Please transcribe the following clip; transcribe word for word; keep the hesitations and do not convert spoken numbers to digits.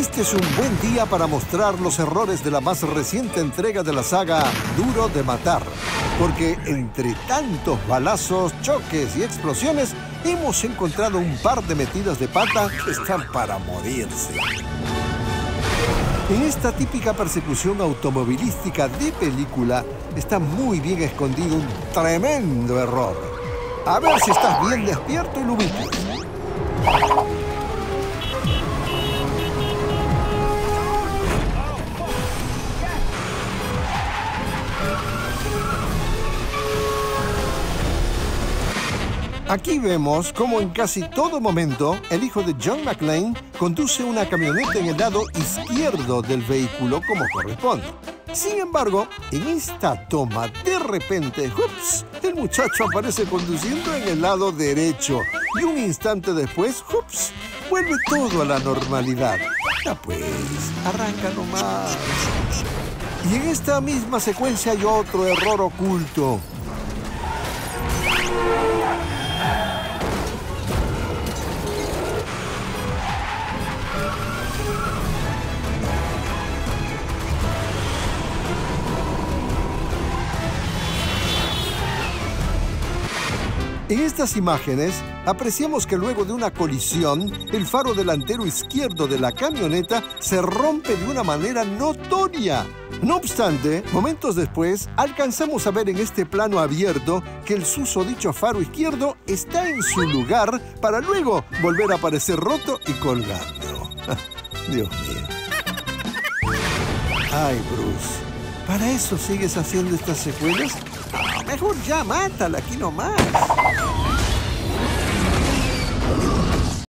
Este es un buen día para mostrar los errores de la más reciente entrega de la saga Duro de Matar, porque entre tantos balazos, choques y explosiones, hemos encontrado un par de metidas de pata que están para morirse. En esta típica persecución automovilística de película está muy bien escondido un tremendo error. A ver si estás bien despierto y lo ubicas. Aquí vemos cómo en casi todo momento el hijo de John McClane conduce una camioneta en el lado izquierdo del vehículo como corresponde. Sin embargo, en esta toma, de repente, ¡ups!, el muchacho aparece conduciendo en el lado derecho y un instante después, ¡ups!, vuelve todo a la normalidad. Ya pues, arranca nomás. Y en esta misma secuencia hay otro error oculto. En estas imágenes, apreciamos que luego de una colisión, el faro delantero izquierdo de la camioneta se rompe de una manera notoria. No obstante, momentos después, alcanzamos a ver en este plano abierto que el susodicho faro izquierdo está en su lugar para luego volver a aparecer roto y colgando. Dios mío. Ay, Bruce, ¿para eso sigues haciendo estas secuelas? Mejor ya mátala aquí nomás.